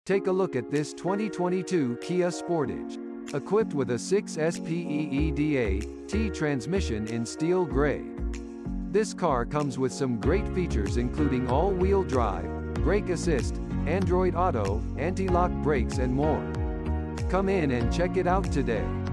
Take a look at this 2022 Kia Sportage. Equipped with a 6-speeda-T transmission in steel gray. This car comes with some great features including all-wheel drive, brake assist, Android Auto, anti-lock brakes and more. Come in and check it out today.